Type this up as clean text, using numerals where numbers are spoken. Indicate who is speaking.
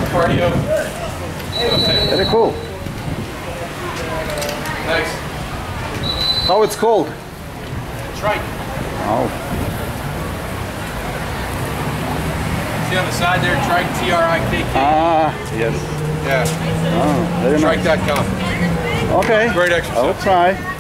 Speaker 1: cardio.
Speaker 2: Very cool.
Speaker 1: Thanks.
Speaker 2: How it's called?
Speaker 1: Trike.
Speaker 2: Oh.
Speaker 1: See on the side there, Trike, T-R-I-K-K.
Speaker 2: Ah, yes.
Speaker 1: Yeah.
Speaker 2: Oh, very nice.
Speaker 1: Trike.com.
Speaker 2: Okay.
Speaker 1: Great exercise.
Speaker 2: I'll try.